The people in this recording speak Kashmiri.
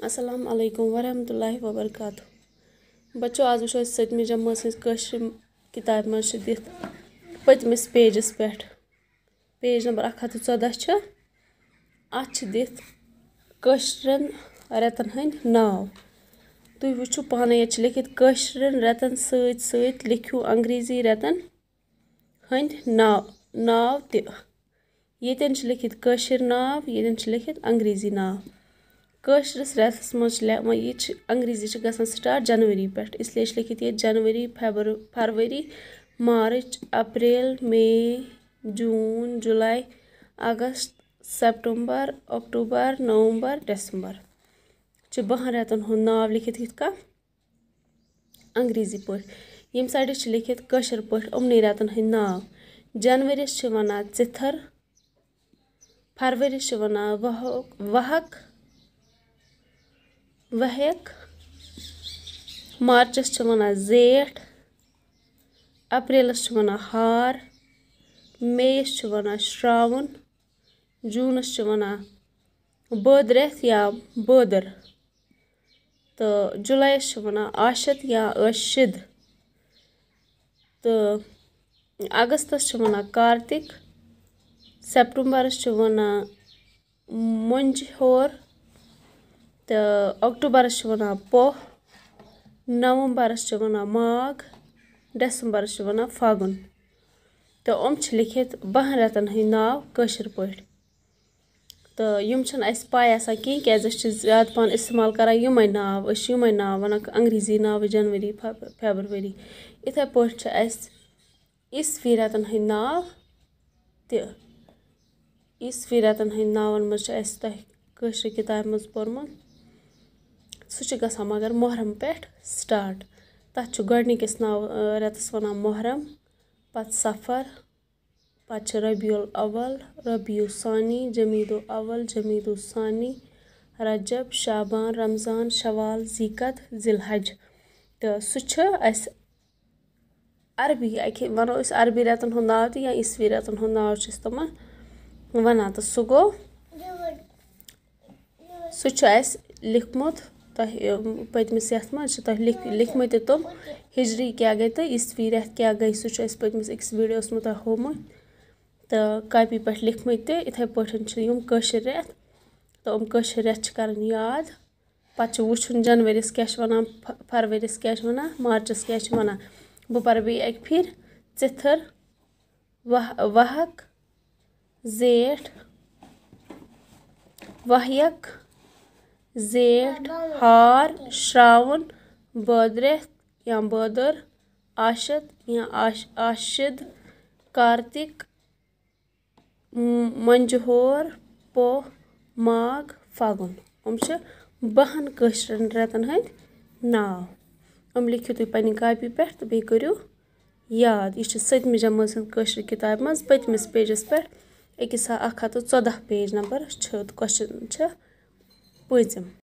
अस्सलाम वालेकुम वरहमतुल्लाहि वबरकातुह। बच्चों आज वुचो 7वीं जमात कशर किताब मज दिथ पतमिस पेजस पे पेज नंबर 114 अत दिथ कशरन रेतन हंद नाव। तुम वुचो पाने ये लिखित कशरन रेतन सत लिखियो अंग्रेजी रेतन हंद नाव त येतन लिखित कशर नाव येतन लिखित अंग्रेजी नाव। कशरस रेतस मज ये अंग्रेजी गसान स्टार्ट जनवरी पे इसलिए लिखित ये जनवरी फरवरी मार्च अप्रैल मई जून जुलाई अगस्त सितंबर अक्टूबर नवंबर दिसंबर 12 रेतन हुंद नाव लिखित अंग्रेजी पे यम साइड लिखित कशर पे उमनी रेतन हंद नाव। जनवरीस वनान चिथर फरवरीस वनान वहक वहक मार्चस वनान जेठ अप्रैलस वनान हार मईस वनान श्रावण जूनस वनान बद रेत या बदर तो जुलाईस वनान आशत या आशिद तो अगस्तस वनान कार्तिक सितंबरस वनान मंझोर तो अक्टूबरस वनान पोह नवंबरस वनान माघ दिसंबरस वनान फागुन। तो लिखित 12 रेतन हंद नाव कशर पे तो यम पाय कहीं क्या ज्यादा पान इस्तेमाल करान यमे नाव वनान अंग्रेजी नाव जनवरी फरवरी इथे पे ईस्वी रेतन हंद नाव त ईस्वी रेतन हंद नावन मज कशर किताब मज पोरमुत सह गसान मगर मुहर्रम पे स्टार्ट तथ गोडनिकस नाव रेतस वनान मुहर्रम पत सफर पत रबीउल अव्वल रबीउ सानी जमीदु अव्वल जमीदु सानी रजब शाबान रमजान शवाल ज़ीक़त ज़िलहज तो सह अरबी वनो अरबी रेतन हुंद नाव या ईस्वी रेतन हुंद नाव तम वनान तो सह गो सह लिखमुत पतमिस यथ मज लिखमत तुम हिजरी क्या गई तो ईस्वी रेत क्या गई सह पतमिस अकिस वीडियोस मज होमुत तो कापी पे लिखमत इथे पे कशर रेत तो कशर रेत कर याद पे वुचन जनवरीस क्या वनान फरवरीस क्या वनान मार्चस क्या वनान बह पर बे एक फिर चिथर वहक जेठ वहयक जेठ हार श्रावण बदरेत या बदर आशत या आशिद कार्तिक मंझोर पोह माघ फागुन 12 कशरन रेतन हंद नाव लिखियो तुम पन्नी कापी पे तो बे करियो याद यह 7वीं जमात कशर किताब मज पतमिस पेजस पे 114 पेज नंबर क्वेश्चन 5